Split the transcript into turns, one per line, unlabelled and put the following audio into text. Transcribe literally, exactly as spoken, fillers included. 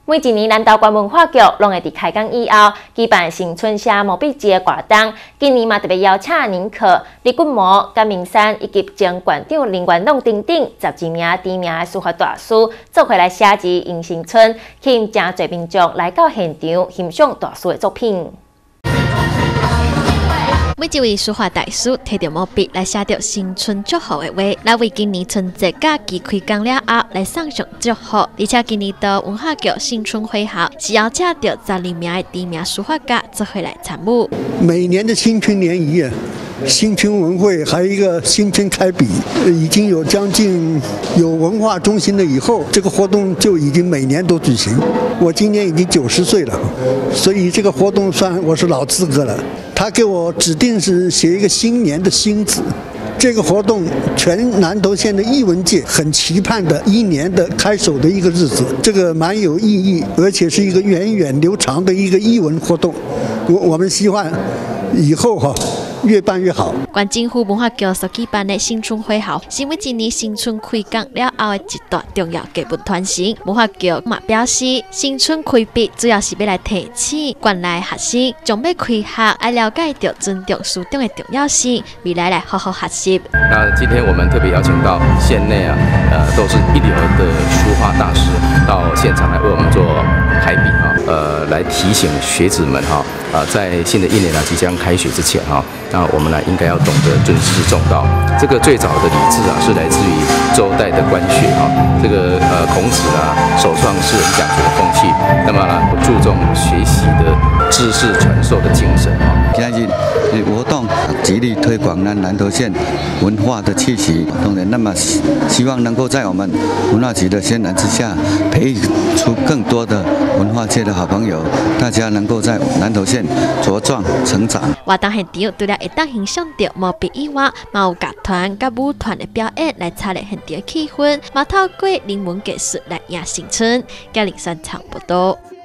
每一年南投县文化局拢会伫开工以后举办新春写毛笔字的活动。今年嘛特别邀请宁可、李君模、甘明山以及前县长林元龙等等十二名知名的书法大师，做回来写字迎新春，吸引真侪民众来到现场欣赏大师的作品。
每一位书法大师摕着毛笔来写着新春祝福的话，来为今年春节假期开工了后来送上祝福。而且今年的文化局新春会校是邀请到十二名的知名书法家做回来参与。
每年的新春联谊啊，新春文会还有一个新春开笔，已经有将近有文化中心了以后，这个活动就已经每年都举行。我今年已经九十岁了，所以这个活动算我是老资格了。 他给我指定是写一个新年的“新”字，这个活动全南投县的艺文界很期盼的一年的开首的一个日子，这个蛮有意义，而且是一个源远流长的一个艺文活动。我我们希望以后哈。 越办越好。
县政府文化局所举办的新春会校，是每一年新春开工了后的一大重要艺文传承。文化局嘛表示，新春开笔主要是要来提醒县内学生，将要开学要了解到尊重书中的重要性，未来来好好学习。
那今天我们特别邀请到县内啊，呃，都是一流的书画大师到现场来为我们做开笔哈，呃，来提醒学子们哈，啊、呃，在新的一年啊即将开学之前哈。 那我们呢，应该要懂得尊师重道。这个最早的礼制啊，是来自于周代的官学啊。这个呃，孔子啊，首创世人讲学的风气。那么呢，注重学习的知识传授的精神啊。
今日活动极力推广南南投县文化的气息，当然，那么希望能够在我们文化局的渲染之下，培育出更多的文化界的好朋友，大家能够在南投县茁壮成长。
活动现场除了会当欣赏到毛笔以外，嘛有乐团、甲舞团的表演来擦亮现场的气氛，嘛透过人文艺术来迎新春。嘉玲山场报道。